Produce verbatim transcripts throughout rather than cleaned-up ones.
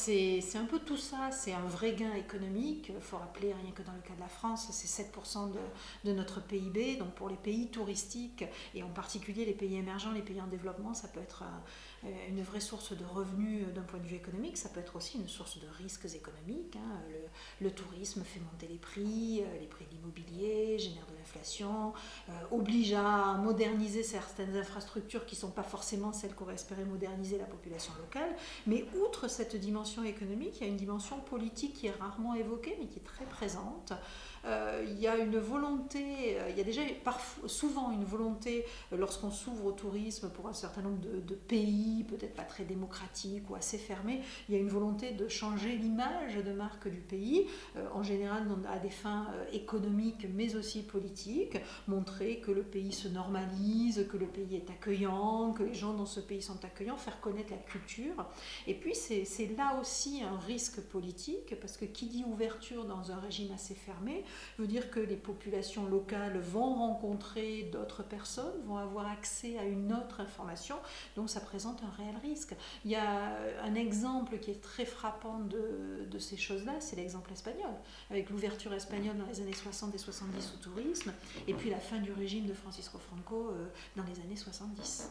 c'est un peu tout ça, c'est un vrai gain économique. Il faut rappeler, rien que dans le cas de la France, c'est sept pour cent de, de notre P I B. Donc pour les pays touristiques, et en particulier les pays émergents, les pays en développement, ça peut être une vraie source de revenus d'un point de vue économique. Ça peut être aussi une source de risques économiques. Hein. Le, le tourisme fait monter les prix, les prix de l'immobilier, génère de l'inflation, euh, oblige à moderniser certaines infrastructures qui ne sont pas forcément celles qu'aurait espéré moderniser la population locale. Mais outre cette dimension économique, il y a une dimension politique qui est rarement évoquée, mais qui est très présente. Euh, il y a une volonté, il y a déjà parfois, souvent une volonté, lorsqu'on s'ouvre au tourisme pour un certain nombre de, de pays, peut-être pas très démocratiques ou assez fermés, il y a une volonté de changer l'image de marque du pays, euh, en général à des fins économiques mais aussi politiques, montrer que le pays se normalise, que le pays est accueillant, que les gens dans ce pays sont accueillants, faire connaître la culture. Et puis c'est là aussi un risque politique, parce que qui dit ouverture dans un régime assez fermé veut dire que les populations locales vont rencontrer d'autres personnes, vont avoir accès à une autre information, donc ça présente un réel risque. Il y a un exemple qui est très frappant de, de ces choses-là, c'est l'exemple espagnol, avec l'ouverture espagnole dans les années soixante et soixante-dix au tourisme, et puis la fin du régime de Francisco Franco euh, dans les années soixante-dix.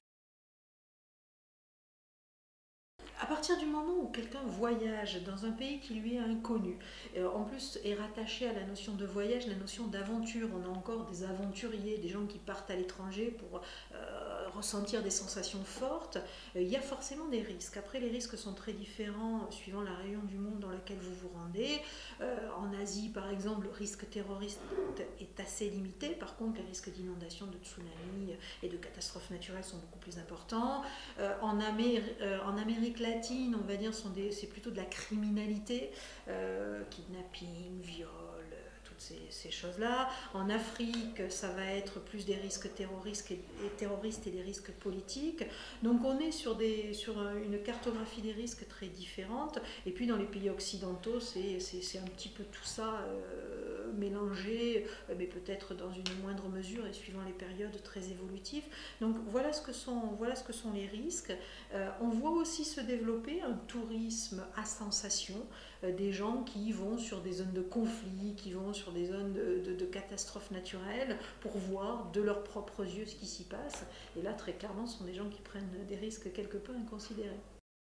À partir du moment où quelqu'un voyage dans un pays qui lui est inconnu, en plus est rattaché à la notion de voyage, la notion d'aventure, on a encore des aventuriers, des gens qui partent à l'étranger pour euh, ressentir des sensations fortes, euh, il y a forcément des risques. Après, les risques sont très différents suivant la région du monde dans laquelle vous vous rendez. Euh, en Asie, par exemple, le risque terroriste est assez limité. Par contre, les risques d'inondation, de tsunami et de catastrophes naturelles sont beaucoup plus importants. Euh, en, Amé euh, en Amérique latine, on va dire, c'est plutôt de la criminalité, euh, kidnapping, viol, toutes ces, ces choses-là. En Afrique, ça va être plus des risques terroristes et, et, terroristes et des risques politiques. Donc on est sur, des, sur une cartographie des risques très différente. Et puis dans les pays occidentaux, c'est un petit peu tout ça euh, mélangé, mais peut-être dans une moindre mesure et suivant les périodes très évolutives. Donc voilà ce que sont, voilà ce que sont les risques. Euh, on voit aussi se développer un tourisme à sensation, euh, des gens qui vont sur des zones de conflit, qui vont sur des zones de, de, de catastrophes naturelles pour voir de leurs propres yeux ce qui s'y passe. Et là, très clairement, ce sont des gens qui prennent des risques quelque peu inconsidérés.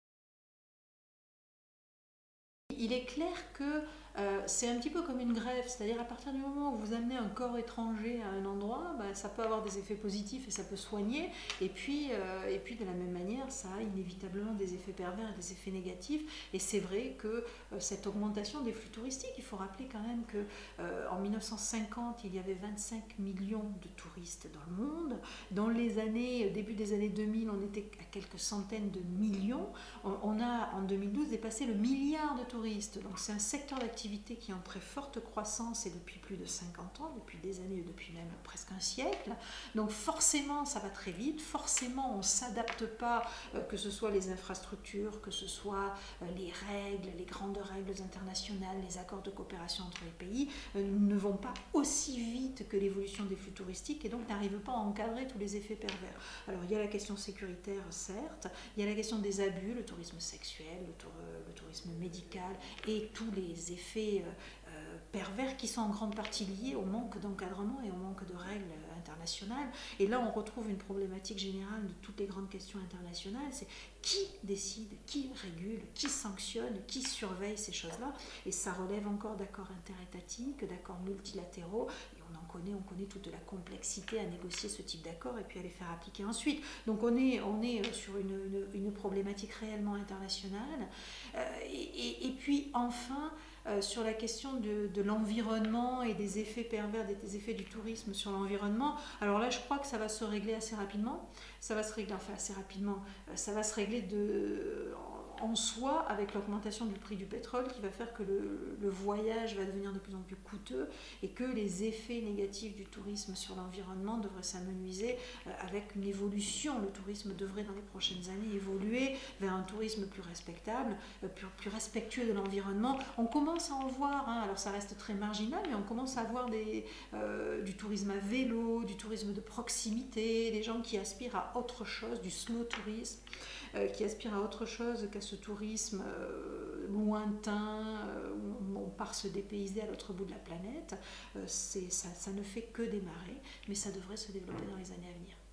Il est clair que euh, c'est un petit peu comme une greffe, c'est-à-dire à partir du moment où vous amenez un corps étranger à un endroit, bah, ça peut avoir des effets positifs et ça peut soigner, et puis, euh, et puis de la même manière, ça a inévitablement des effets pervers et des effets négatifs, et c'est vrai que euh, cette augmentation des flux touristiques, il faut rappeler quand même que euh, en mille neuf cent cinquante, il y avait vingt-cinq millions de touristes dans le monde, dans les années, début des années deux mille, on était à quelques centaines de millions, on, on a en deux mille douze dépassé le milliard de touristes, donc c'est un secteur d'activité qui est en très forte croissance et depuis plus de cinquante ans, depuis des années, depuis même presque un siècle. Donc forcément, ça va très vite, forcément, on ne s'adapte pas, euh, que ce soit les infrastructures, que ce soit euh, les règles, les grandes règles internationales, les accords de coopération entre les pays, euh, ne vont pas aussi vite que l'évolution des flux touristiques et donc n'arrivent pas à encadrer tous les effets pervers. Alors il y a la question sécuritaire, certes, il y a la question des abus, le tourisme sexuel, le, tour, le tourisme médical et tous les effets Euh, pervers qui sont en grande partie liés au manque d'encadrement et au manque de règles internationales. Et là, on retrouve une problématique générale de toutes les grandes questions internationales, c'est qui décide, qui régule, qui sanctionne, qui surveille ces choses-là. Et ça relève encore d'accords interétatiques, d'accords multilatéraux, et on en connaît, on connaît toute la complexité à négocier ce type d'accord et puis à les faire appliquer ensuite. Donc on est, on est sur une, une, une problématique réellement internationale. Euh, et, et, et puis enfin, Euh, sur la question de, de l'environnement et des effets pervers, des effets du tourisme sur l'environnement. Alors là, je crois que ça va se régler assez rapidement. Ça va se régler, enfin assez rapidement, euh, ça va se régler de, en soi avec l'augmentation du prix du pétrole qui va faire que le, le voyage va devenir de plus en plus coûteux et que les effets négatifs du tourisme sur l'environnement devraient s'amenuiser euh, avec une évolution. Le tourisme devrait dans les prochaines années évoluer vers un tourisme plus respectable, euh, plus, plus respectueux de l'environnement. On commence à en voir, hein, alors ça reste très marginal, mais on commence à voir des, euh, du tourisme à vélo, du tourisme de proximité, des gens qui aspirent à autre chose, du slow tourisme, euh, qui aspirent à autre chose qu'à ce tourisme euh, lointain, euh, où on part se dépayser à l'autre bout de la planète. Euh, c'est, ça, ça ne fait que démarrer, mais ça devrait se développer dans les années à venir.